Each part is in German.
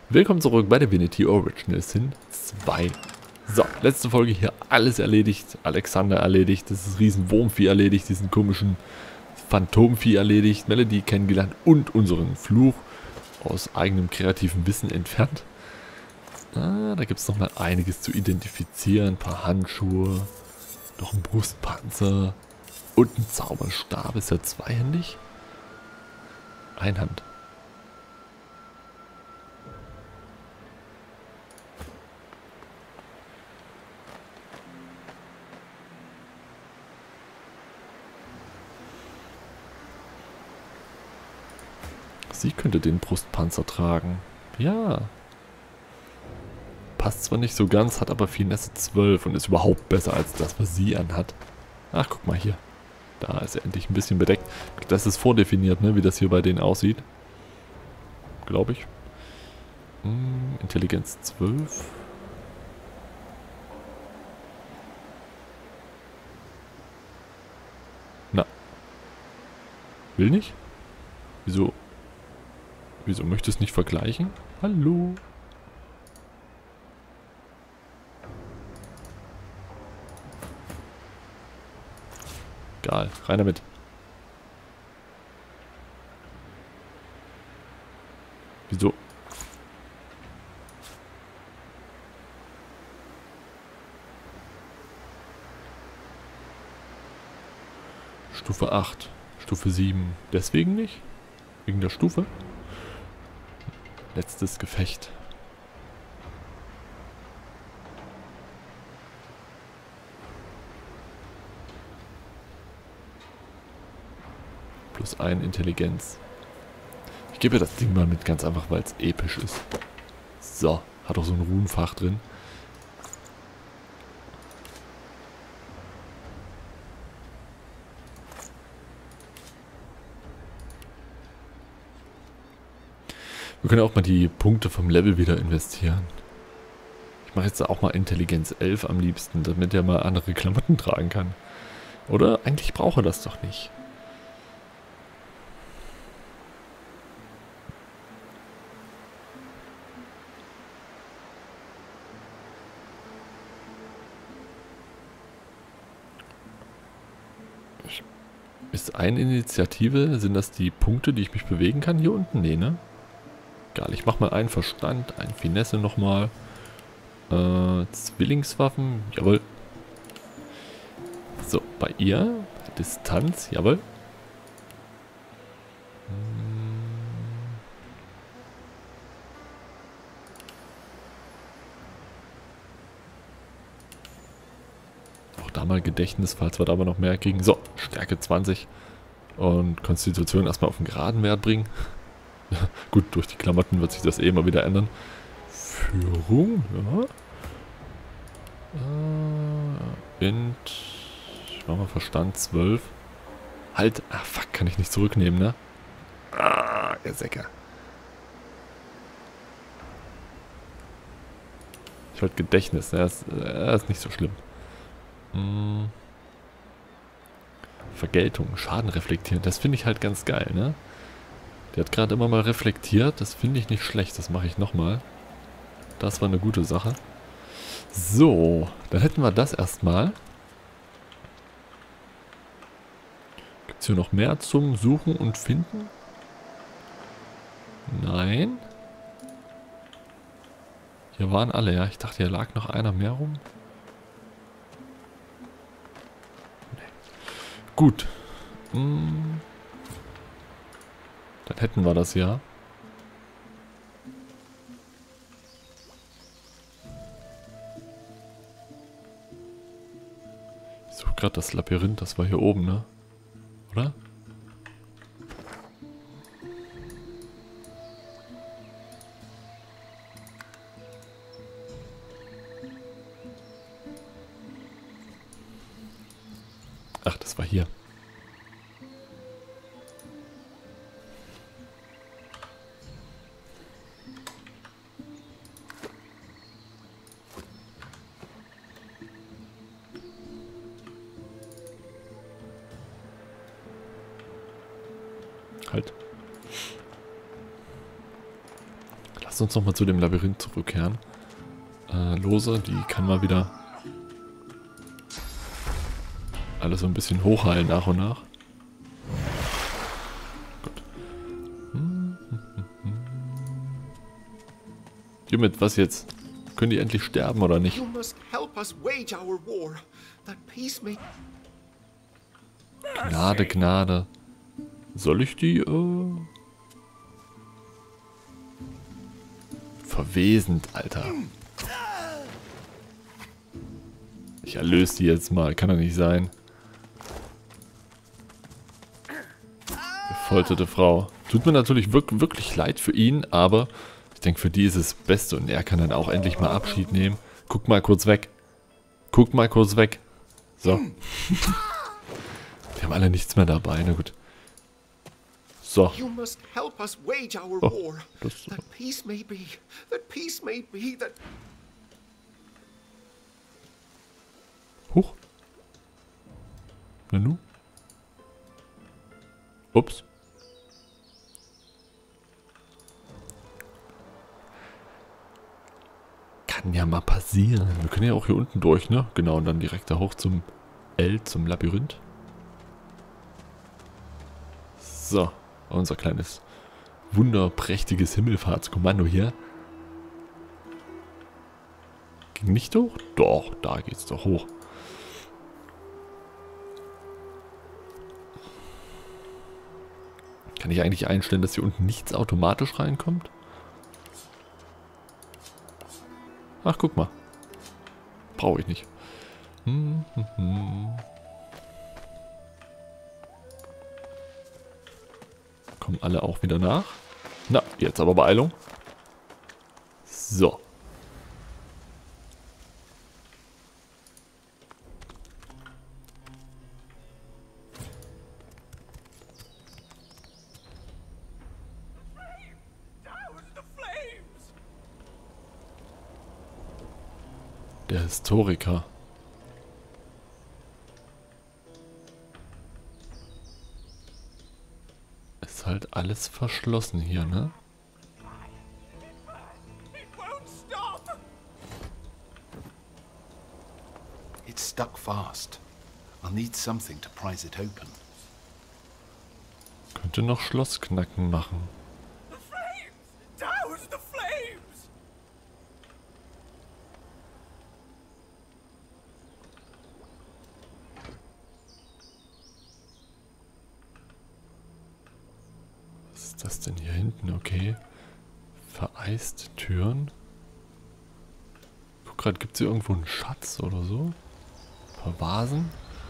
Willkommen zurück bei der Divinity Original Sin 2. So, letzte Folge hier alles erledigt. Alexander erledigt, das ist Riesenwurmvieh erledigt, diesen komischen Phantomvieh erledigt, Melody kennengelernt und unseren Fluch aus eigenem kreativen Wissen entfernt. Da gibt es nochmal einiges zu identifizieren. Ein paar Handschuhe, noch ein Brustpanzer und ein Zauberstab. Ist er zweihändig? Einhand. Sie könnte den Brustpanzer tragen. Ja. Passt zwar nicht so ganz, hat aber Finesse 12 und ist überhaupt besser als das, was sie anhat. Ach, guck mal hier. Da ist er endlich ein bisschen bedeckt. Das ist vordefiniert, ne, wie das hier bei denen aussieht. Glaube ich. Intelligenz 12. Na. Will nicht? Wieso? Wieso möchtest du nicht vergleichen? Hallo? Egal, rein damit. Wieso? Stufe 8, Stufe 7. Deswegen nicht? Wegen der Stufe? Letztes Gefecht. Plus 1 Intelligenz. Ich gebe das Ding mal mit, ganz einfach, weil es episch ist. So, hat auch so ein Runenfach drin. Wir können auch mal die Punkte vom Level wieder investieren. Ich mache jetzt auch mal Intelligenz 11 am liebsten, damit er mal andere Klamotten tragen kann. Oder? Eigentlich braucht er das doch nicht. Ist eine Initiative, sind das die Punkte, die ich mich bewegen kann hier unten? Nee, ne? Egal, ich mach mal einen Verstand, ein Finesse nochmal. Zwillingswaffen, jawohl. So, bei ihr, Distanz, jawohl. Auch da mal Gedächtnis, falls wir da aber noch mehr kriegen. So, Stärke 20 und Konstitution erstmal auf einen geraden Wert bringen. Gut, durch die Klamotten wird sich das eh mal wieder ändern. Führung, ja. Int. Ich mach mal Verstand 12. Halt. Ah, fuck, kann ich nicht zurücknehmen, ne? Ah, ihr Säcke. Ich wollte Gedächtnis, ne? Das ist nicht so schlimm. Vergeltung, Schaden reflektieren. Das finde ich halt ganz geil, ne? Der hat gerade immer mal reflektiert. Das finde ich nicht schlecht. Das mache ich nochmal. Das war eine gute Sache. So, dann hätten wir das erstmal. Gibt es hier noch mehr zum Suchen und Finden? Nein. Hier waren alle, ja. Ich dachte, hier lag noch einer mehr rum. Nee. Gut. Dann hätten wir das ja. Ich suche gerade das Labyrinth, das war hier oben, ne? Oder? Ach, das war hier. Halt. Lass uns nochmal zu dem Labyrinth zurückkehren. Lose, die kann mal wieder alles so ein bisschen hochheilen nach und nach. Gut. Hiermit, was jetzt? Können die endlich sterben oder nicht? Gnade, Gnade. Soll ich die, verwesend, Alter. Ich erlöse die jetzt mal. Kann doch nicht sein. Gefolterte Frau. Tut mir natürlich wirklich leid für ihn, aber ich denke, für die ist es das Beste. Und er kann dann auch endlich mal Abschied nehmen. Guck mal kurz weg. Guck mal kurz weg. So. Die haben alle nichts mehr dabei. Na gut. So. Oh, das Huch. Nanu? Ups. Kann ja mal passieren. Wir können ja auch hier unten durch, ne? Genau, und dann direkt da hoch zum zum Labyrinth. So, unser kleines, wunderprächtiges Himmelfahrtskommando hier. Ging nicht hoch? Doch, da geht's doch hoch. Kann ich eigentlich einstellen, dass hier unten nichts automatisch reinkommt? Ach, guck mal. Brauche ich nicht. Kommen alle auch wieder nach. Na, jetzt aber Beeilung. So. Der Historiker. Ist halt alles verschlossen hier, ne? It's stuck fast. I'll need something to prise it open. Könnte noch Schlossknacken machen. Was ist das denn hier hinten? Okay. Vereiste Türen. Guck gerade, gibt es hier irgendwo einen Schatz oder so? Ein paar Vasen?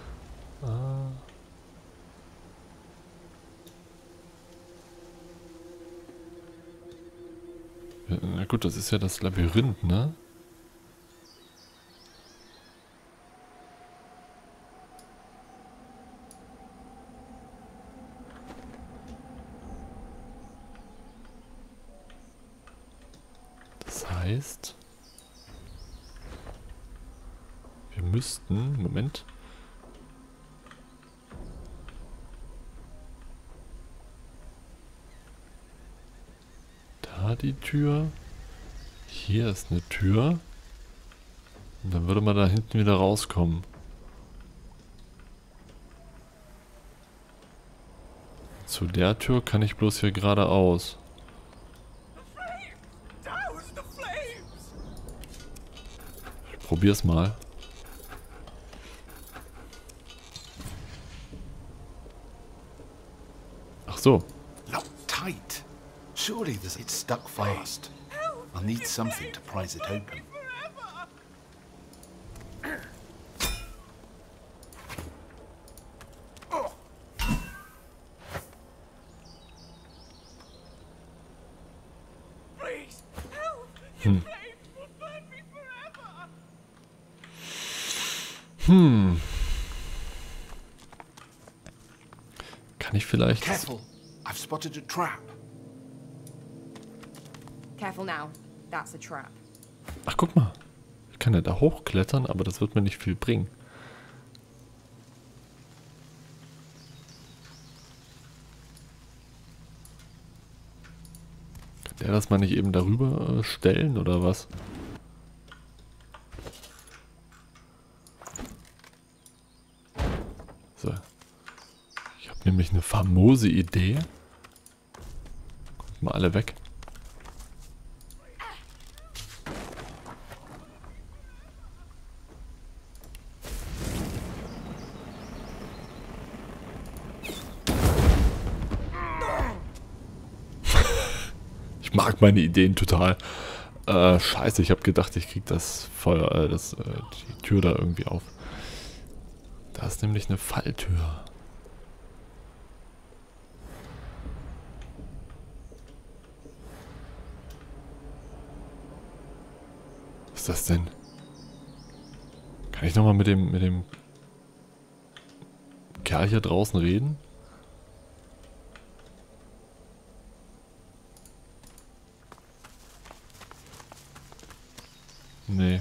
Ja, na gut, das ist ja das Labyrinth, ne? Das heißt, wir müssten, Moment. Da die Tür. Hier ist eine Tür. Und dann würde man da hinten wieder rauskommen. Zu der Tür kann ich bloß hier geradeaus. Ich probier's mal. Ach so. Lock tight. Surely it's stuck fast. I'll need something to prise it open. Kann ich vielleicht... Careful, I've spotted a trap. Careful now. That's a trap. Ach, guck mal. Ich kann ja da hochklettern, aber das wird mir nicht viel bringen. Kann der das mal nicht eben darüber stellen oder was? So. Ich habe nämlich eine famose Idee. Kommt mal alle weg. Ich mag meine Ideen total. Scheiße, ich habe gedacht, ich krieg das Feuer, die Tür da irgendwie auf. Da ist nämlich eine Falltür. Was ist das denn? Kann ich nochmal mit dem Kerl hier draußen reden? Nee.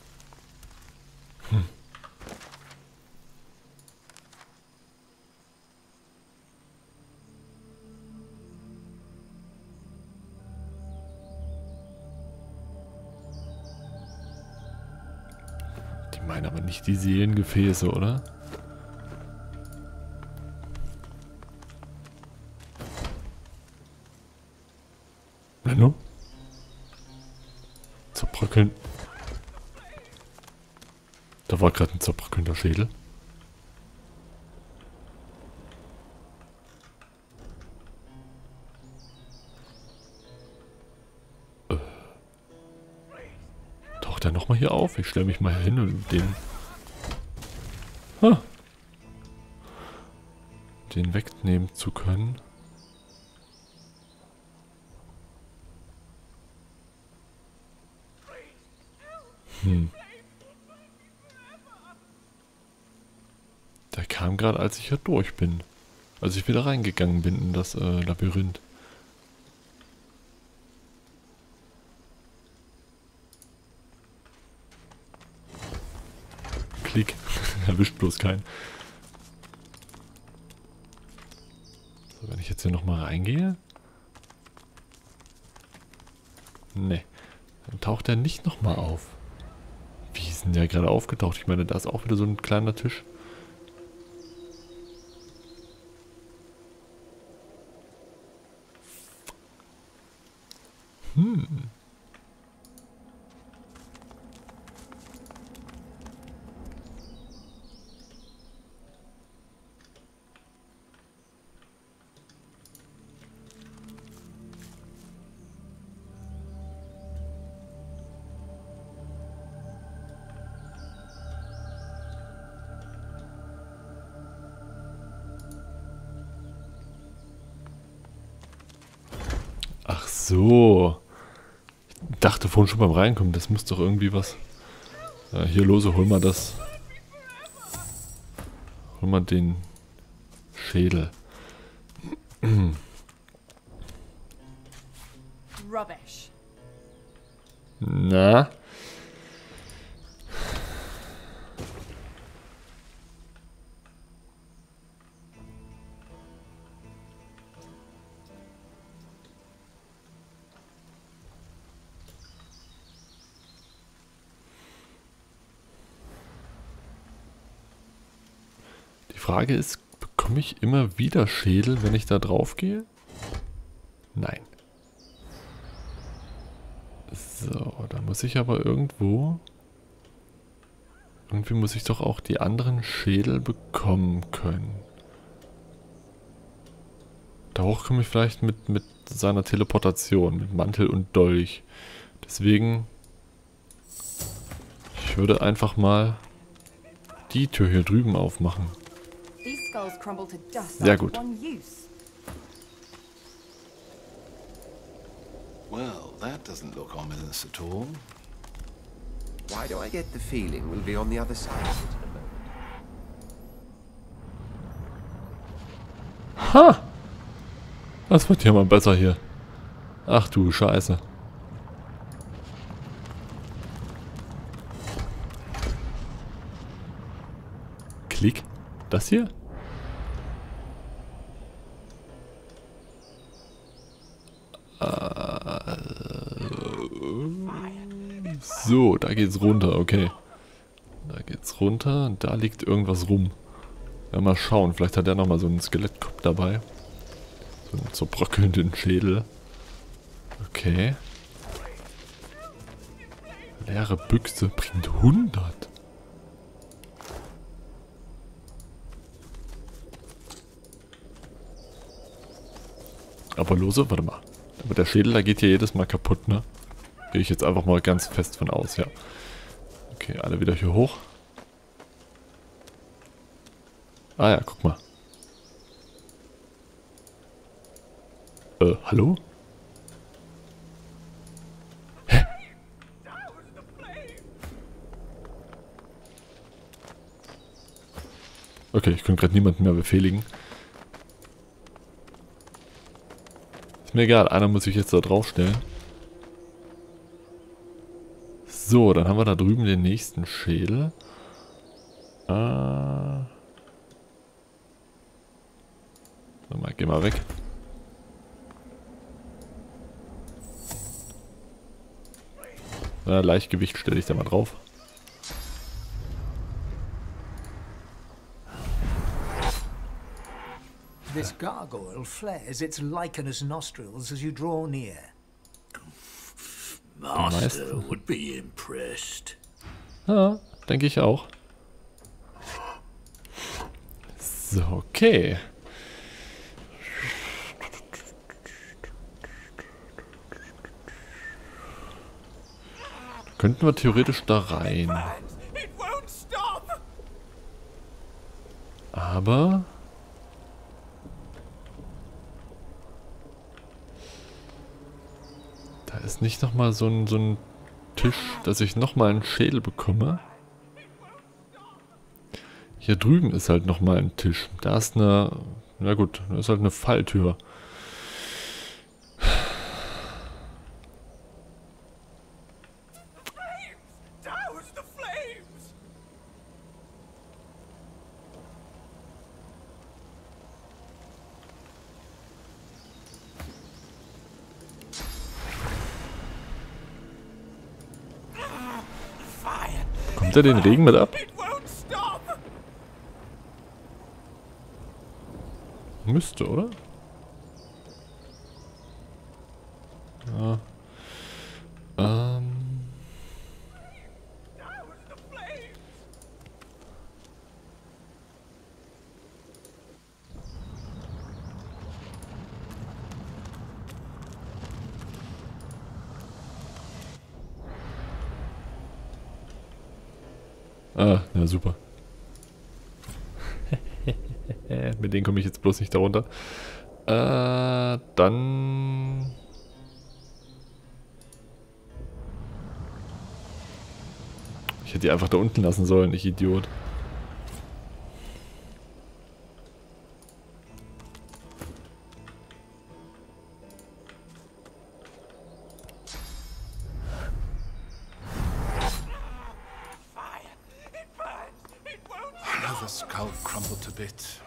Die meinen aber nicht die Seelengefäße, oder? Menno? Zerbröckeln. Da war gerade ein zerbröckelnder Schädel. Taucht er nochmal hier auf? Ich stelle mich mal hin und den wegnehmen zu können. Der kam gerade, als ich hier durch bin. Als ich wieder reingegangen bin in das Labyrinth. Klick. Erwischt bloß keinen. So, wenn ich jetzt hier nochmal reingehe. Ne. Dann taucht er nicht nochmal auf. Wie ist denn der gerade aufgetaucht? Ich meine, da ist auch wieder so ein kleiner Tisch. Ach so. Ich dachte vorhin schon beim Reinkommen, das muss doch irgendwie was... hier, Lose, hol mal das... Hol mal den Schädel. Rubbish. Na? Die Frage ist, bekomme ich immer wieder Schädel, wenn ich da drauf gehe? Nein. So, da muss ich aber irgendwo... Irgendwie muss ich doch auch die anderen Schädel bekommen können. Da hoch komme ich vielleicht mit seiner Teleportation, mit Mantel und Dolch. Deswegen... Ich würde einfach mal die Tür hier drüben aufmachen. Sehr gut. Well, that doesn't look ominous at all. Why do I get the feeling we'll be on the other side of it in a moment? Ha! Das wird ja mal besser hier. Ach du Scheiße. Klick. Das hier? So, da geht's runter, okay. Da geht's runter und da liegt irgendwas rum. Ja, mal schauen, vielleicht hat er nochmal so einen Skelettkopf dabei. So einen zerbröckelnden Schädel. Okay. Leere Büchse bringt 100. Aber lose, warte mal. Aber der Schädel, da geht ja jedes Mal kaputt, ne? Gehe ich jetzt einfach mal ganz fest von aus, ja. Okay, alle wieder hier hoch. Ah ja, guck mal. Hallo? Hä? Okay, ich konnte gerade niemanden mehr befehligen. Ist mir egal, einer muss sich jetzt da draufstellen. So, dann haben wir da drüben den nächsten Schädel. Warte mal, geh mal weg. Leichtgewicht stelle ich da mal drauf. This gargoyle flares its lichenous nostrils as you draw near. Master would be impressed. Ja, denke ich auch. So, okay. Könnten wir theoretisch da rein. Aber... da ist nicht nochmal so ein Tisch, dass ich nochmal einen Schädel bekomme. Hier drüben ist halt nochmal ein Tisch. Da ist eine... na gut, da ist halt eine Falltür. Kommt er den Regen mit ab? Müsste, oder? Ja. Ja, super. Mit denen komme ich jetzt bloß nicht darunter. Dann... ich hätte die einfach da unten lassen sollen, ich Idiot. Another skull crumbled to bits.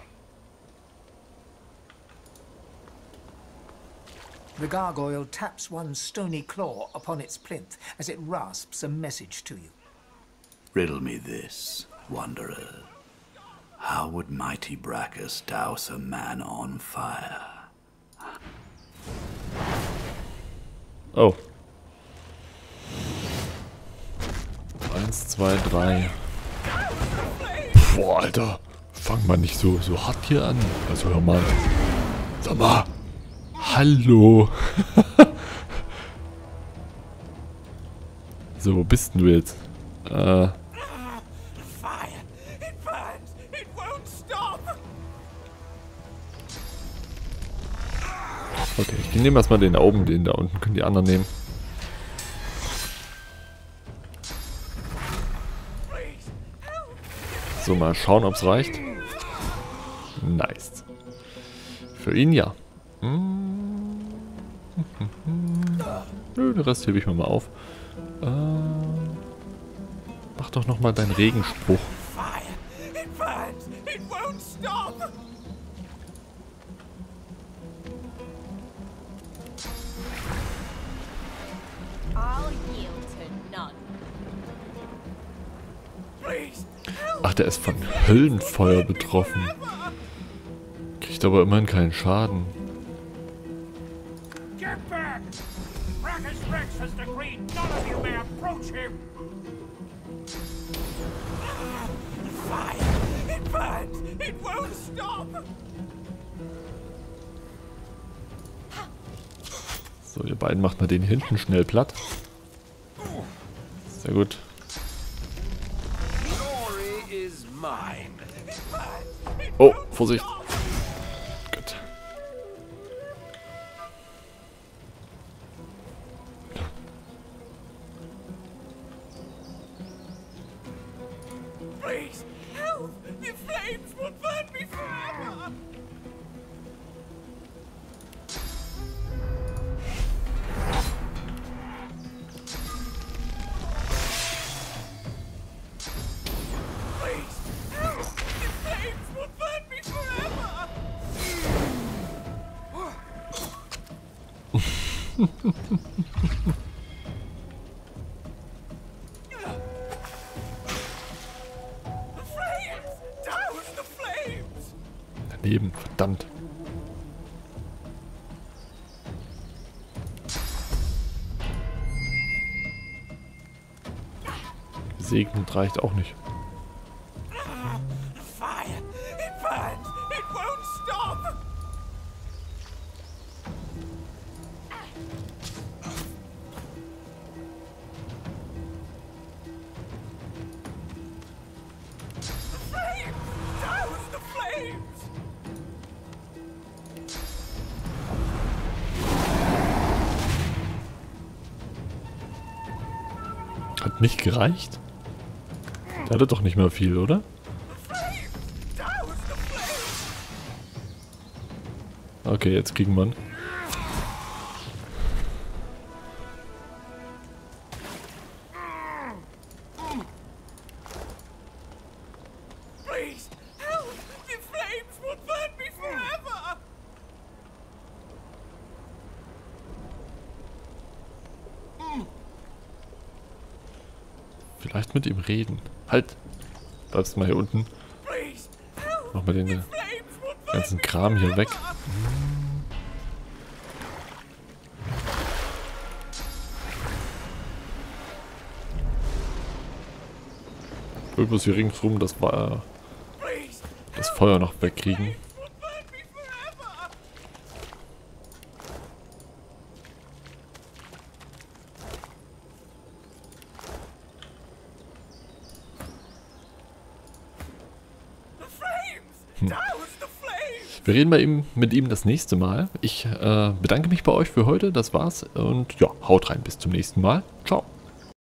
The gargoyle taps one stony claw upon its plinth as it rasps a message to you. Riddle me this, wanderer. How would mighty Brachus douse a man on fire? Oh. 1, 2, 3. Boah, Alter. Fang mal nicht so hart hier an. Also hör mal. Sag mal. Hallo. So, wo bist denn du jetzt? Okay, ich nehme erstmal den da oben, den da unten können die anderen nehmen. So, mal schauen, ob es reicht. Nice. Für ihn ja. Nö, den Rest hebe ich mir mal auf. Mach doch nochmal deinen Regenspruch. I'll yield to none. Ach, der ist von Höllenfeuer betroffen. Kriegt aber immerhin keinen Schaden. Get back! Brachus Rex has decreed none of you may approach him! Fire! It burns! It won't stop! So, ihr beiden macht mal den hier hinten schnell platt. Sehr gut. Glory is mine. Oh, Vorsicht. Gut. Please, help! The flames will burn me forever! Please, help! The flames will burn me forever! The flames! Douse the flames! Daneben, verdammt. Gesegnet reicht auch nicht. Fire! It burns! It won't stop! The flames! Douse the flames! Hat nicht gereicht? Der hatte doch nicht mehr viel, oder? Douse the flames! Okay, jetzt kriegen wir ihn. Please, help! The flames will burn me forever! Vielleicht mit ihm reden. Halt! Bleibst mal hier unten. Please, help! Mach mal den Flames will burn ganzen Kram hier weg. Übrigens hier ringsrum, das war Please, das Feuer noch wegkriegen. will burn me forever! The flames! Douse the flames! Wir reden mit ihm das nächste Mal. Ich bedanke mich bei euch für heute. Das war's. Und ja, haut rein. Bis zum nächsten Mal. Ciao.